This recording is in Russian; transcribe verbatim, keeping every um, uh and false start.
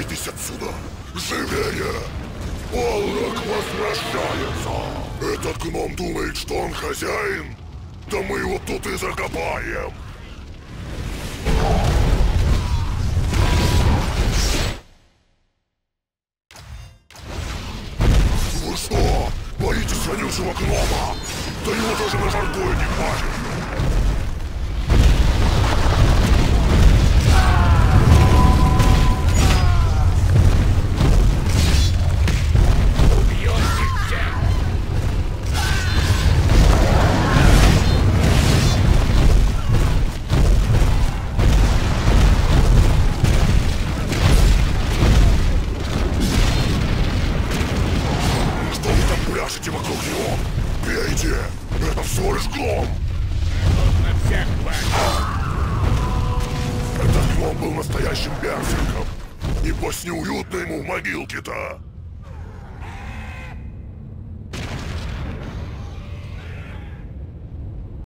убирайтесь отсюда! Живее! Полрок возвращается! Этот гном думает, что он хозяин? Да мы его тут и закопаем! Вы что? Боитесь вонючего гнома? Да его даже на жаргое не хватит! Пляшите вокруг него! Бейте! Это всего лишь гном! Нужно всех хватит! Этот гном был настоящим берсерком! Небось неуютно ему в могилке-то!